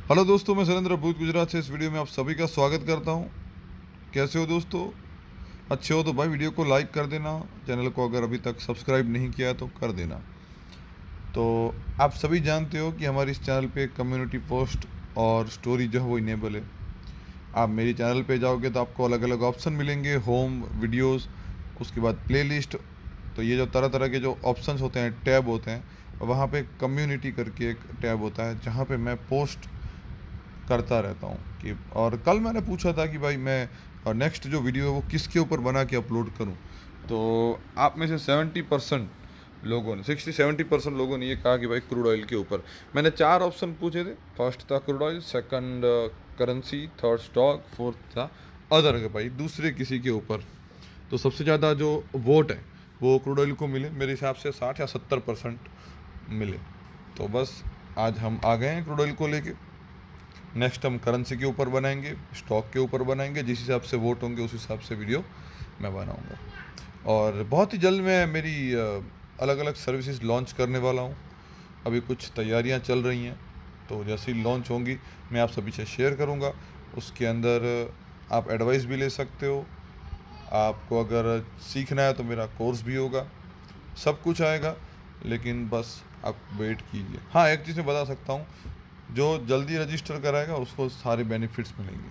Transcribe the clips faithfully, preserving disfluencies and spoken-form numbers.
Hello दोस्तों, मैं सुरेंद्र भूत गुजरात से इस वीडियो में आप सभी का स्वागत करता हूं। कैसे हो दोस्तों? अच्छे हो तो भाई वीडियो को लाइक कर देना। चैनल को अगर अभी तक सब्सक्राइब नहीं किया है तो कर देना। तो आप सभी जानते हो कि हमारे इस चैनल पे कम्युनिटी पोस्ट और स्टोरी जो है वो इनेबल है। आप मेरी चैनल पे जाओगे तो आपको अलग अलग ऑप्शन मिलेंगे, होम, वीडियोस, उसके बाद प्लेलिस्ट। तो ये जो तरह तरह के जो ऑप्शंस होते हैं, टैब होते हैं, वहाँ पे कम्युनिटी करके एक टैब होता है जहाँ पे मैं पोस्ट करता रहता हूँ कि और कल मैंने पूछा था कि भाई मैं नेक्स्ट जो वीडियो है वो किसके ऊपर बना के अपलोड करूँ। तो आप में से सेवेंटी परसेंट लोगों ने सिक्सटी सेवेंटी परसेंट लोगों ने ये कहा कि भाई क्रूड ऑयल के ऊपर। मैंने चार ऑप्शन पूछे थे। फर्स्ट था crude oil, second currency, third stock, fourth था अदर के भाई दूसरे किसी के ऊपर। तो सबसे ज़्यादा जो वोट है वो क्रूड ऑयल को मिले, मेरे हिसाब से साठ या सत्तर परसेंट मिले। तो बस आज हम आ गए हैं क्रूड ऑयल को लेके। नेक्स्ट हम करेंसी के ऊपर बनाएंगे, स्टॉक के ऊपर बनाएंगे, जिस हिसाब से वोट होंगे उस हिसाब से वीडियो मैं बनाऊंगा। और बहुत ही जल्द मैं मेरी अलग अलग सर्विसेज लॉन्च करने वाला हूँ। अभी कुछ तैयारियाँ चल रही हैं, तो जैसे ही लॉन्च होंगी मैं आप सभी से शेयर करूँगा। उसके अंदर आप एडवाइस भी ले सकते हो। आपको अगर सीखना है तो मेरा कोर्स भी होगा, सब कुछ आएगा। लेकिन बस आप वेट कीजिए। हाँ, एक चीज़ मैं बता सकता हूँ, जो जल्दी रजिस्टर कराएगा उसको सारे बेनिफिट्स मिलेंगे।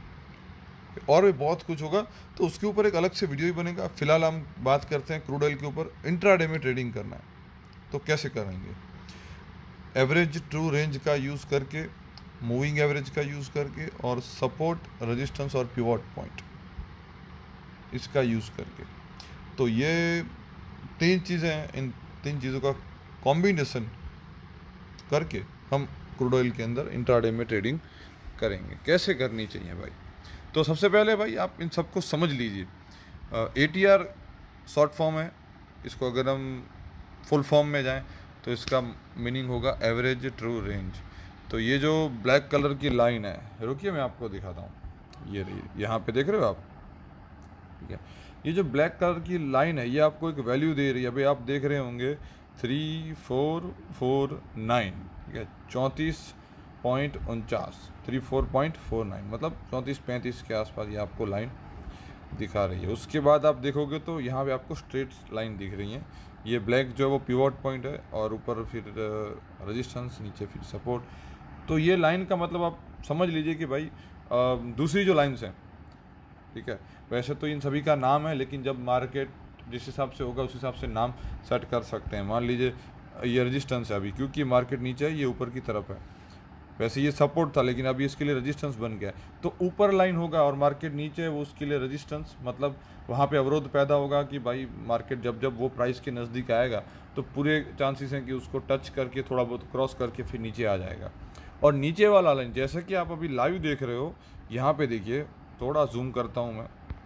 और भी बहुत कुछ होगा, तो उसके ऊपर एक अलग से वीडियो ही बनेगा। फिलहाल हम बात करते हैं क्रूड ऑयल के ऊपर। इंट्राडे में ट्रेडिंग करना है तो कैसे करेंगे? एवरेज ट्रू रेंज का यूज़ करके, मूविंग एवरेज का यूज़ करके, और सपोर्ट, रेजिस्टेंस और पिवट पॉइंट इसका यूज़ करके। तो ये तीन चीज़ें हैं। इन तीन चीज़ों का कॉम्बिनेशन करके हम क्रूड ऑयल के अंदर इंट्राडे में ट्रेडिंग करेंगे। कैसे करनी चाहिए भाई? तो सबसे पहले भाई आप इन सबको समझ लीजिए। A T R short form है। इसको अगर हम फुल फॉर्म में जाएं तो इसका मीनिंग होगा एवरेज ट्रू रेंज। तो ये जो ब्लैक कलर की लाइन है, रुकिए मैं आपको दिखाता हूँ। ये रही, यहाँ पे देख रहे हो आप? ठीक है, ये जो ब्लैक कलर की लाइन है ये आपको एक वैल्यू दे रही है। अभी आप देख रहे होंगे थ्री फोर फोर नाइन, ठीक है, चौंतीस पॉइंट उनचास, three four point four nine, मतलब चौंतीस पैंतीस के आसपास ये आपको लाइन दिखा रही है। उसके बाद आप देखोगे तो यहाँ पे आपको स्ट्रेट लाइन दिख रही है। ये ब्लैक जो है वो पिवट पॉइंट है, और ऊपर फिर रेजिस्टेंस, नीचे फिर सपोर्ट। तो ये लाइन का मतलब आप समझ लीजिए कि भाई अ, दूसरी जो लाइन्स हैं, ठीक है, वैसे तो इन सभी का नाम है, लेकिन जब मार्केट जिस हिसाब से होगा उस हिसाब से नाम सेट कर सकते हैं। मान लीजिए ये रेजिस्टेंस है अभी, क्योंकि मार्केट नीचे है, ये ऊपर की तरफ है। वैसे ये सपोर्ट था, लेकिन अभी इसके लिए रेजिस्टेंस बन गया। तो ऊपर लाइन होगा और मार्केट नीचे है, वो उसके लिए रेजिस्टेंस, मतलब वहाँ पे अवरोध पैदा होगा कि भाई मार्केट जब जब वो प्राइस के नज़दीक आएगा तो पूरे चांसेस हैं कि उसको टच करके थोड़ा बहुत क्रॉस करके फिर नीचे आ जाएगा। और नीचे वाला लाइन जैसे कि आप अभी लाइव देख रहे हो, यहाँ पे देखिए, थोड़ा जूम करता हूँ मैं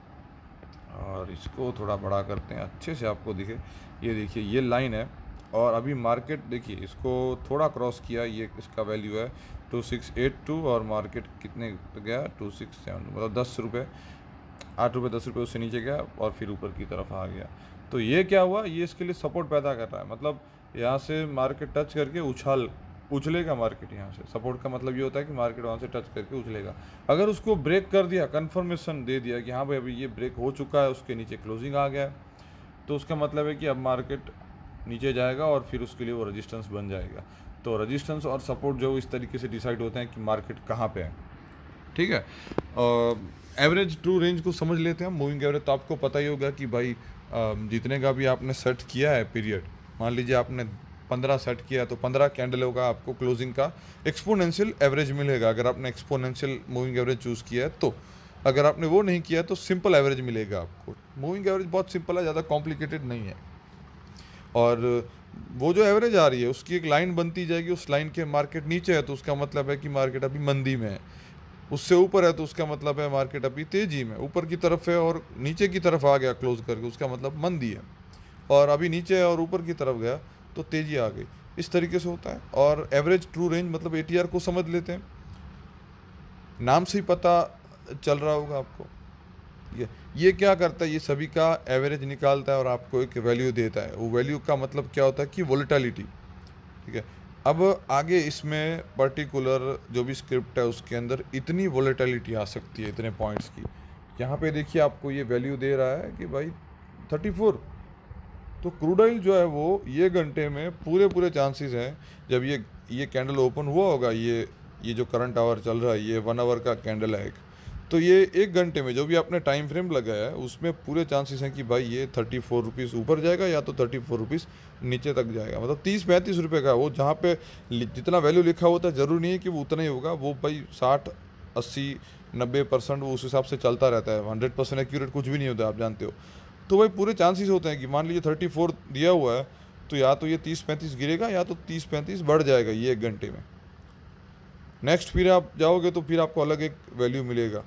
और इसको थोड़ा बड़ा करते हैं अच्छे से आपको दिखे। ये देखिए ये लाइन है, और अभी मार्केट देखिए इसको थोड़ा क्रॉस किया। ये इसका वैल्यू है टू सिक्स एट टू, और मार्केट कितने पे गया? टू सिक्स सेवन, मतलब दस रुपये, आठ रुपये दस रुपये उससे नीचे गया और फिर ऊपर की तरफ आ गया। तो ये क्या हुआ? ये इसके लिए सपोर्ट पैदा कर रहा है, मतलब यहाँ से मार्केट टच करके उछाल उछलेगा मार्केट यहाँ से। सपोर्ट का मतलब ये होता है कि मार्केट वहाँ से टच करके उछलेगा। अगर उसको ब्रेक कर दिया, कंफर्मेशन दे दिया कि हाँ भाई अभी ये ब्रेक हो चुका है, उसके नीचे क्लोजिंग आ गया है, तो उसका मतलब है कि अब मार्केट नीचे जाएगा और फिर उसके लिए वो रेजिस्टेंस बन जाएगा। तो रेजिस्टेंस और सपोर्ट जो इस तरीके से डिसाइड होते हैं कि मार्केट कहाँ पे है, ठीक है। एवरेज ट्रू रेंज को समझ लेते हैं। मूविंग एवरेज तो आपको पता ही होगा कि भाई uh, जितने का भी आपने सेट किया है पीरियड, मान लीजिए आपने पंद्रह सेट किया तो पंद्रह कैंडल होगा, आपको क्लोजिंग का एक्सपोनेंशियल एवरेज मिलेगा। अगर आपने एक्सपोनेंशियल मूविंग एवरेज चूज़ किया है तो, अगर आपने वो नहीं किया तो सिंपल एवरेज मिलेगा आपको। मूविंग एवरेज बहुत सिंपल है, ज़्यादा कॉम्प्लिकेटेड नहीं है। और वो जो एवरेज आ रही है उसकी एक लाइन बनती जाएगी। उस लाइन के मार्केट नीचे है तो उसका मतलब है कि मार्केट अभी मंदी में है। उससे ऊपर है तो उसका मतलब है मार्केट अभी तेजी में ऊपर की तरफ है, और नीचे की तरफ आ गया क्लोज करके, उसका मतलब मंदी है। और अभी नीचे है और ऊपर की तरफ गया तो तेजी आ गई। इस तरीके से होता है। और एवरेज ट्रू रेंज मतलब ए टी आर को समझ लेते हैं। नाम से ही पता चल रहा होगा आपको। ये ये क्या करता है? ये सभी का एवरेज निकालता है और आपको एक वैल्यू देता है। वो वैल्यू का मतलब क्या होता है कि वोलेटिलिटी, ठीक है। अब आगे इसमें पर्टिकुलर जो भी स्क्रिप्ट है उसके अंदर इतनी वोलेटिलिटी आ सकती है इतने पॉइंट्स की। यहाँ पे देखिए आपको ये वैल्यू दे रहा है कि भाई थर्टी फोर। तो क्रूड ऑयल जो है वो ये घंटे में पूरे पूरे चांसेस हैं, जब ये ये कैंडल ओपन हुआ होगा, ये ये जो करंट आवर चल रहा है ये वन आवर का कैंडल है एक, तो ये एक घंटे में जो भी आपने टाइम फ्रेम लगाया है उसमें पूरे चांसेस हैं कि भाई ये थर्टी फोर रुपीज़ ऊपर जाएगा या तो थर्टी फोर रुपीज़ नीचे तक जाएगा। मतलब तीस पैंतीस रुपये का वो जहाँ पे लि- जितना वैल्यू लिखा होता है ज़रूरी नहीं है कि वो उतना ही होगा, वो भाई साठ अस्सी नब्बे परसेंट वो उस हिसाब से चलता रहता है। हंड्रेड परसेंट एक्यूरेट कुछ भी नहीं होता, आप जानते हो। तो भाई पूरे चांसेस होते हैं कि मान लीजिए थर्टी फोर दिया हुआ है तो या तो ये तीस पैंतीस गिरेगा या तो तीस पैंतीस बढ़ जाएगा ये एक घंटे में। नेक्स्ट फिर आप जाओगे तो फिर आपको अलग एक वैल्यू मिलेगा।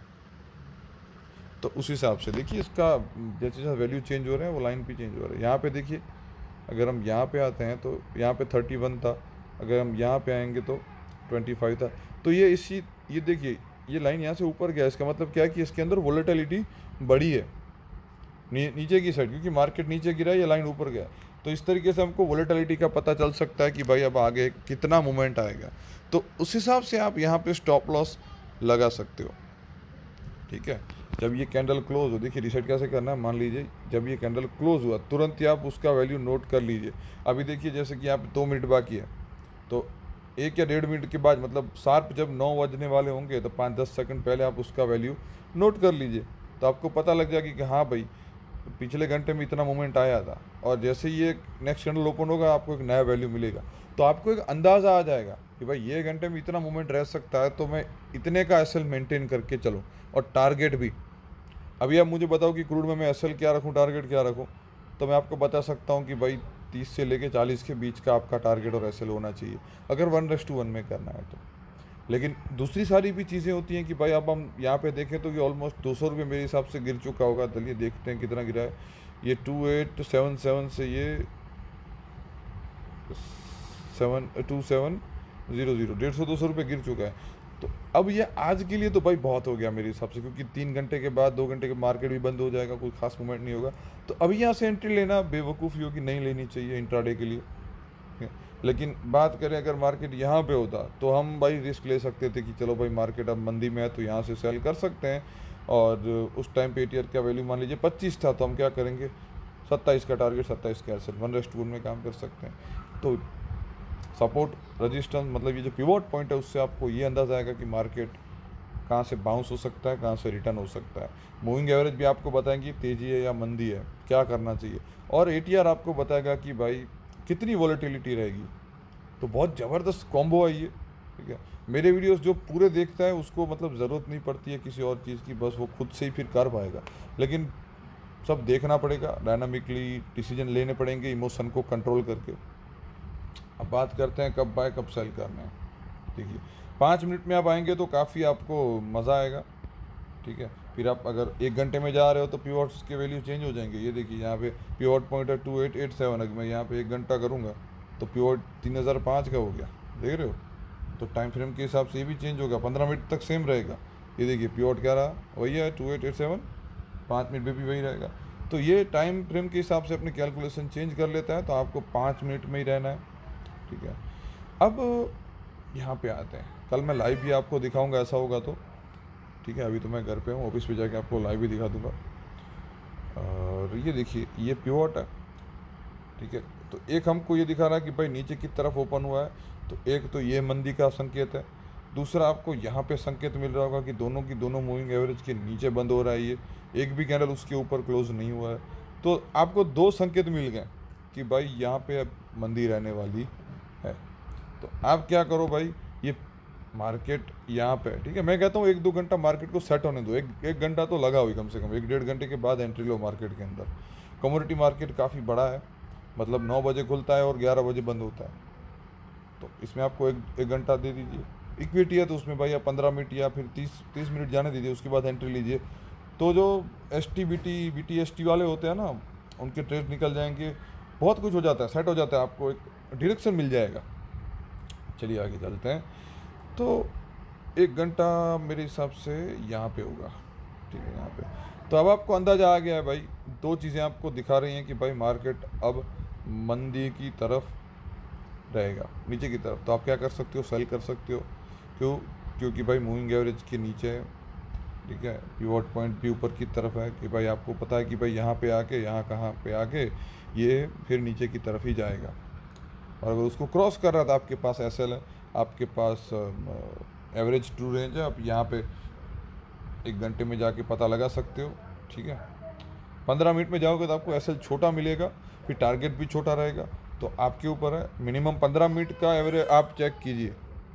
तो उस हिसाब से देखिए इसका जैसे जैसे वैल्यू चेंज हो रहे हैं वो लाइन भी चेंज हो रहा है। यहाँ पे देखिए अगर हम यहाँ पे आते हैं तो यहाँ पे थर्टी वन था, अगर हम यहाँ पे आएंगे तो ट्वेंटी फाइव था। तो ये इसी ये देखिए ये लाइन यहाँ से ऊपर गया, इसका मतलब क्या है कि इसके अंदर वोलेटिलिटी बढ़ी है नी, नीचे की साइड, क्योंकि मार्केट नीचे गिरा है, ये लाइन ऊपर गया। तो इस तरीके से हमको वोलेटिलिटी का पता चल सकता है कि भाई अब आगे कितना मूवमेंट आएगा। तो उस हिसाब से आप यहाँ पे स्टॉप लॉस लगा सकते हो। ठीक है, जब ये कैंडल क्लोज हो, देखिए रिसेट कैसे करना है, मान लीजिए जब ये कैंडल क्लोज हुआ तुरंत ही आप उसका वैल्यू नोट कर लीजिए। अभी देखिए जैसे कि यहाँ पे दो मिनट बाकी है, तो एक या डेढ़ मिनट के बाद मतलब शार्प जब नौ बजने वाले होंगे तो पाँच दस सेकंड पहले आप उसका वैल्यू नोट कर लीजिए। तो आपको पता लग जाएगा कि हाँ भाई पिछले घंटे में इतना मोमेंट आया था, और जैसे ही ये नेक्स्ट कैंडल ओपन होगा आपको एक नया वैल्यू मिलेगा। तो आपको एक अंदाज़ा आ जाएगा कि भाई ये घंटे में इतना मोमेंट रह सकता है, तो मैं इतने का एस एल मेंटेन करके चलूँ। और टारगेट भी, अभी आप मुझे बताओ कि क्रूड में मैं एस एल क्या रखूँ, टारगेट क्या रखूँ, तो मैं आपको बता सकता हूँ कि भाई तीस से लेके चालीस के बीच का आपका टारगेट और एस एल होना चाहिए अगर वन रेस टू वन में करना है तो। लेकिन दूसरी सारी भी चीज़ें होती हैं कि भाई अब हम यहाँ पे देखें तो ये ऑलमोस्ट दो सौ रुपये मेरे हिसाब से गिर चुका होगा। चलिए देखते हैं कितना गिरा है। ये टू एट सेवन सेवन से ये seven two seven zero zero डेढ़ सौ दो सौ रुपये गिर चुका है। तो अब ये आज के लिए तो भाई बहुत हो गया मेरे हिसाब से, क्योंकि तीन घंटे के बाद दो घंटे के मार्केट भी बंद हो जाएगा, कोई खास मूवमेंट नहीं होगा। तो अभी यहाँ से एंट्री लेना बेवकूफ़ी होगी, नहीं लेनी चाहिए इंट्राडे के लिए। लेकिन बात करें अगर मार्केट यहाँ पे होता तो हम भाई रिस्क ले सकते थे कि चलो भाई मार्केट अब मंदी में है तो यहाँ से सेल कर सकते हैं। और उस टाइम पे एटीआर का वैल्यू मान लीजिए पच्चीस था, तो हम क्या करेंगे, सत्ताईस का टारगेट सत्ताईस का एसएल वन रेस्ट में काम कर सकते हैं। तो सपोर्ट रजिस्टेंस मतलब ये जो पिवोट पॉइंट है उससे आपको ये अंदाज़ा आएगा कि मार्केट कहाँ से बाउंस हो सकता है, कहाँ से रिटर्न हो सकता है। मूविंग एवरेज भी आपको बताएंगे तेज़ी है या मंदी है, क्या करना चाहिए। और एटीआर आपको बताएगा कि भाई कितनी वॉलेटिलिटी रहेगी। तो बहुत ज़बरदस्त कॉम्बो है ये। ठीक है, मेरे वीडियोस जो पूरे देखता है उसको मतलब ज़रूरत नहीं पड़ती है किसी और चीज़ की, बस वो खुद से ही फिर कर पाएगा। लेकिन सब देखना पड़ेगा, डायनामिकली डिसीजन लेने पड़ेंगे इमोशन को कंट्रोल करके। अब बात करते हैं कब बाय कब सेल करना है। देखिए पाँच मिनट में आप आएंगे तो काफ़ी आपको मज़ा आएगा। ठीक है, फिर आप अगर एक घंटे में जा रहे हो तो पिवोट्स के वैल्यू चेंज हो जाएंगे। ये देखिए यहाँ पे पिवोट पॉइंट है टू एट एट सेवन, अगर मैं यहाँ पे एक घंटा करूँगा तो पिवोट तीन हज़ार पाँच का हो गया, देख रहे हो। तो टाइम फ्रेम के हिसाब से ये भी चेंज होगा, पंद्रह मिनट तक सेम रहेगा। ये देखिए पिवोट क्या रहा, वही है टू एट एट सेवन, पाँच मिनट में भी वही रहेगा। तो ये टाइम फ्रेम के हिसाब से अपनी कैलकुलेशन चेंज कर लेता है, तो आपको पाँच मिनट में ही रहना है। ठीक है, अब यहाँ पे आते हैं, कल मैं लाइव भी आपको दिखाऊंगा ऐसा होगा तो। ठीक है, अभी तो मैं घर पे हूँ, ऑफिस पे जाके आपको लाइव भी दिखा दूंगा। और ये देखिए ये पिवोट है। ठीक है, तो एक हमको ये दिखा रहा है कि भाई नीचे की तरफ ओपन हुआ है, तो एक तो ये मंदी का संकेत है। दूसरा आपको यहाँ पे संकेत मिल रहा होगा कि दोनों की दोनों मूविंग एवरेज के नीचे बंद हो रहा है, ये एक भी कैंडल उसके ऊपर क्लोज नहीं हुआ है। तो आपको दो संकेत मिल गए कि भाई यहाँ पे अब मंदी रहने वाली है। तो आप क्या करो भाई, ये मार्केट यहाँ पे, ठीक है, मैं कहता हूँ एक दो घंटा मार्केट को सेट होने दो, एक एक घंटा तो लगा हुई कम से कम, एक डेढ़ घंटे के बाद एंट्री लो मार्केट के अंदर। कमोडिटी मार्केट काफ़ी बड़ा है, मतलब नौ बजे खुलता है और ग्यारह बजे बंद होता है। तो इसमें आपको एक एक घंटा दे दीजिए। इक्विटी है तो उसमें भाई आप पंद्रह मिनट या फिर तीस तीस मिनट जाने दीजिए, उसके बाद एंट्री लीजिए। तो जो S T B T B T S T वाले होते हैं ना, उनके ट्रेड निकल जाएंगे, बहुत कुछ हो जाता है, सेट हो जाता है, आपको एक डायरेक्शन मिल जाएगा। चलिए आगे चलते हैं। तो एक घंटा मेरे हिसाब से यहाँ पे होगा। ठीक है, यहाँ पे तो अब आपको अंदाज़ा आ गया है भाई, दो चीज़ें आपको दिखा रही हैं कि भाई मार्केट अब मंदी की तरफ रहेगा नीचे की तरफ, तो आप क्या कर सकते हो, सेल कर सकते हो। क्यों? क्योंकि भाई मूविंग एवरेज के नीचे है, ठीक है, पिवट पॉइंट भी ऊपर की तरफ है कि भाई आपको पता है कि भाई यहाँ पे आके यहाँ कहाँ पे आके ये फिर नीचे की तरफ ही जाएगा। और अगर उसको क्रॉस कर रहा था, आपके पास एस एल है, आपके पास एवरेज ट्रू रेंज है, आप यहाँ पे एक घंटे में जाके पता लगा सकते हो, ठीक है। पंद्रह मिनट में जाओगे तो आपको एस एल छोटा मिलेगा, फिर टारगेट भी छोटा रहेगा, तो आपके ऊपर है। मिनिमम पंद्रह मिनट का एवरेज आप चेक कीजिए,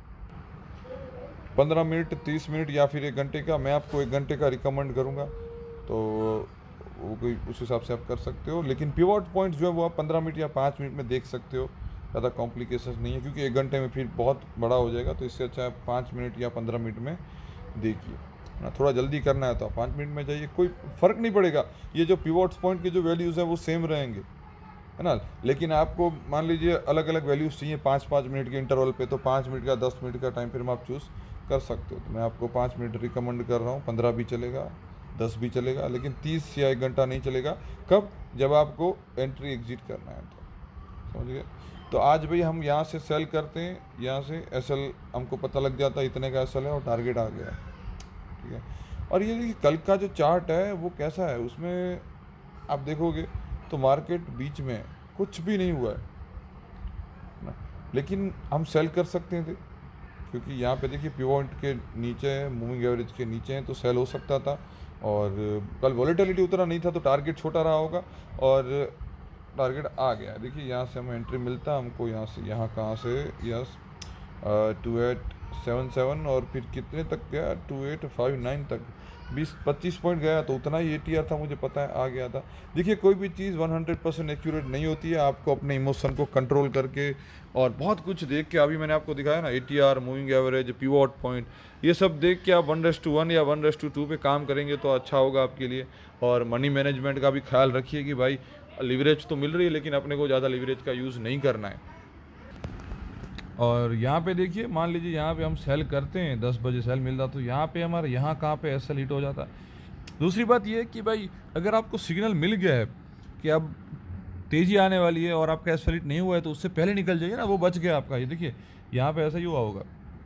पंद्रह मिनट, तीस मिनट या फिर एक घंटे का। मैं आपको एक घंटे का रिकमेंड करूँगा, तो वो कोई उस हिसाब से आप कर सकते हो। लेकिन पिवट पॉइंट जो है वो आप पंद्रह मिनट या पाँच मिनट में देख सकते हो, ज़्यादा कॉम्प्लिकेशन नहीं है, क्योंकि एक घंटे में फिर बहुत बड़ा हो जाएगा। तो इससे अच्छा आप पाँच मिनट या पंद्रह मिनट में देखिए ना। थोड़ा जल्दी करना है तो आप पाँच मिनट में जाइए, कोई फ़र्क नहीं पड़ेगा। ये जो पिवट पॉइंट के जो वैल्यूज़ हैं वो सेम रहेंगे, है ना। लेकिन आपको मान लीजिए अलग अलग वैल्यूज़ चाहिए पाँच पाँच मिनट के इंटरवल पे, तो पाँच मिनट का, दस मिनट का टाइम फ्रेम आप चूज़ कर सकते हो। तो मैं आपको पाँच मिनट रिकमेंड कर रहा हूँ, पंद्रह भी चलेगा, दस भी चलेगा, लेकिन तीस या एक घंटा नहीं चलेगा। कब? जब आपको एंट्री एग्जिट करना है, तो समझ गए। तो आज भाई हम यहाँ से सेल करते हैं, यहाँ से एस एल हमको पता लग जाता है इतने का एस एल है और टारगेट आ गया, ठीक है। और ये देखिए कल का जो चार्ट है वो कैसा है, उसमें आप देखोगे तो मार्केट बीच में कुछ भी नहीं हुआ है ना, लेकिन हम सेल कर सकते थे, क्योंकि यहाँ पे देखिए पिवट के नीचे है, मूविंग एवरेज के नीचे हैं, तो सेल हो सकता था। और कल वॉलेटिलिटी उतना नहीं था, तो टारगेट छोटा रहा होगा और टारगेट आ गया। देखिए यहाँ से हमें एंट्री मिलता, हमको यहाँ से, यहाँ कहाँ से, yes two eight seven seven, और फिर कितने तक गया, टू एट फाइव नाइन तक, बीस पच्चीस पॉइंट गया, तो उतना ही ए टी आर था, मुझे पता है, आ गया था। देखिए कोई भी चीज़ हंड्रेड परसेंट एक्यूरेट नहीं होती है, आपको अपने इमोशन को कंट्रोल करके और बहुत कुछ देख के, अभी मैंने आपको दिखाया ना, A T R, moving average, pivot point, ये सब देख के आप वन रेस टू वन या वन रेस टू टू पे काम करेंगे तो अच्छा होगा आपके लिए। और मनी मैनेजमेंट का भी ख्याल रखिए कि भाई लिवरेज तो मिल रही है, लेकिन अपने को ज़्यादा लिवरेज का यूज़ नहीं करना है। और यहाँ पे देखिए, मान लीजिए यहाँ पे हम सेल करते हैं, दस बजे सेल मिल रहा, तो यहाँ पे हमारा यहाँ कहाँ पे एस एल हिट हो जाता है। दूसरी बात ये है कि भाई अगर आपको सिग्नल मिल गया है कि अब तेज़ी आने वाली है और आपका एस एल हिट नहीं हुआ है, तो उससे पहले निकल जाइए ना, वो बच गया आपका। ये देखिए यहाँ पे ऐसा ही हुआ होगा,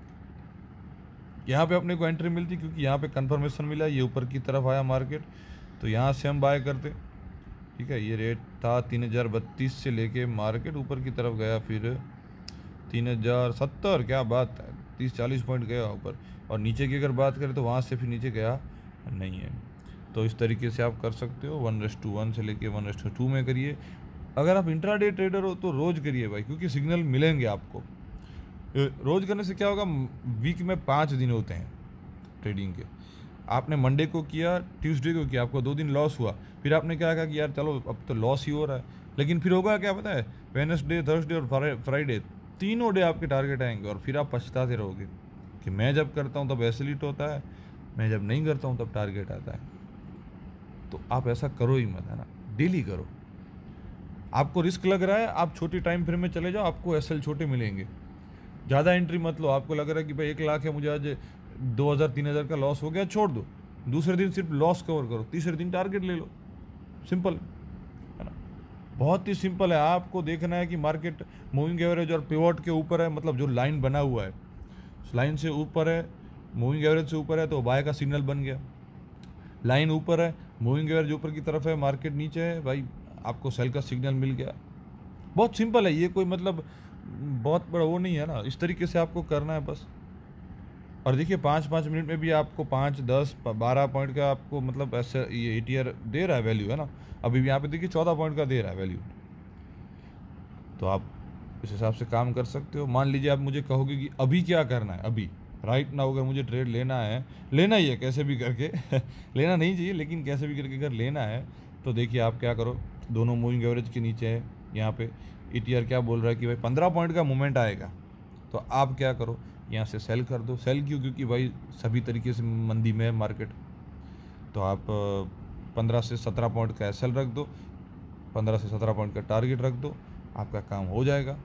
यहाँ पे अपने को एंट्री मिलती, क्योंकि यहाँ पे कंफर्मेशन मिला, ये ऊपर की तरफ आया मार्केट, तो यहाँ से हम बाय करते, ठीक है। ये रेट था तीन हज़ार बत्तीस से लेके मार्केट ऊपर की तरफ गया, फिर तीन हज़ार सत्तर, क्या बात है, तीस चालीस पॉइंट गया ऊपर। और नीचे की अगर बात करें तो वहाँ से फिर नीचे गया नहीं है। तो इस तरीके से आप कर सकते हो, वन रेस टू वन से लेके वन रेस टू टू में करिए। अगर आप इंट्राडे ट्रेडर हो तो रोज़ करिए भाई, क्योंकि सिग्नल मिलेंगे आपको। रोज़ करने से क्या होगा, वीक में पाँच दिन होते हैं ट्रेडिंग के। आपने मंडे को किया, ट्यूसडे को किया, आपको दो दिन लॉस हुआ, फिर आपने क्या कहा कि यार चलो अब तो लॉस ही हो रहा है, लेकिन फिर होगा क्या पता है, वेडनेसडे, थर्सडे और फ्राइडे, तीनों डे आपके टारगेट आएंगे, और फिर आप पछताते रहोगे कि मैं जब करता हूँ तब एसलिट होता है, मैं जब नहीं करता हूँ तब टारगेट आता है। तो आप ऐसा करो ही मत, है ना, डेली करो। आपको रिस्क लग रहा है, आप छोटी टाइम फ्रेम में चले जाओ, आपको एसएल छोटे मिलेंगे। ज़्यादा एंट्री मत लो, आपको लग रहा है कि भाई एक लाख है, मुझे आज दो हज़ार तीन हज़ार का लॉस हो गया, छोड़ दो, दूसरे दिन सिर्फ लॉस कवर करो, तीसरे दिन टारगेट ले लो। सिंपल है ना, बहुत ही सिंपल है। आपको देखना है कि मार्केट मूविंग एवरेज और पिवट के ऊपर है, मतलब जो लाइन बना हुआ है उस लाइन से ऊपर है, मूविंग एवरेज से ऊपर है तो बाय का सिग्नल बन गया। लाइन ऊपर है, मूविंग एवरेज ऊपर की तरफ है, मार्केट नीचे है, भाई आपको सेल का सिग्नल मिल गया। बहुत सिंपल है ये, कोई मतलब बहुत बड़ा वो नहीं है ना, इस तरीके से आपको करना है बस। और देखिए पाँच पाँच मिनट में भी आपको पाँच दस बारह पॉइंट का आपको मतलब ऐसे ये ए टी आर दे रहा है वैल्यू, है ना। अभी भी यहाँ पे देखिए चौदह पॉइंट का दे रहा है वैल्यू, तो आप इस हिसाब से काम कर सकते हो। मान लीजिए आप मुझे कहोगे कि अभी क्या करना है, अभी राइट नाउ अगर मुझे ट्रेड लेना है, लेना ही है कैसे भी करके लेना नहीं चाहिए लेकिन कैसे भी करके अगर लेना है, तो देखिए आप क्या करो, दोनों मूविंग एवरेज के नीचे है, यहाँ पे ई टी आर क्या बोल रहा है कि भाई पंद्रह पॉइंट का मूवमेंट आएगा, तो आप क्या करो, यहाँ से सेल कर दो। सेल क्यों? क्योंकि भाई सभी तरीके से मंदी में है मार्केट, तो आप पंद्रह से सत्रह पॉइंट का एस एल रख दो, पंद्रह से सत्रह पॉइंट का टारगेट रख दो, आपका काम हो जाएगा।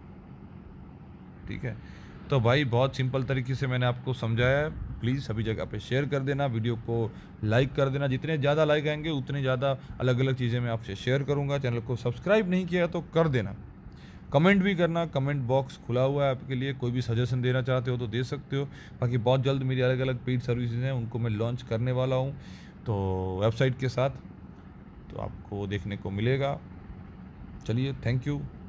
ठीक है, तो भाई बहुत सिंपल तरीके से मैंने आपको समझाया है। प्लीज़ सभी जगह पे शेयर कर देना, वीडियो को लाइक कर देना, जितने ज़्यादा लाइक आएंगे उतने ज़्यादा अलग अलग चीज़ें मैं आपसे शेयर करूंगा। चैनल को सब्सक्राइब नहीं किया तो कर देना, कमेंट भी करना, कमेंट बॉक्स खुला हुआ है आपके लिए, कोई भी सजेशन देना चाहते हो तो दे सकते हो। बाकी बहुत जल्द मेरी अलग अलग पेड सर्विसेज हैं, उनको मैं लॉन्च करने वाला हूँ तो वेबसाइट के साथ, तो आपको देखने को मिलेगा। चलिए, थैंक यू।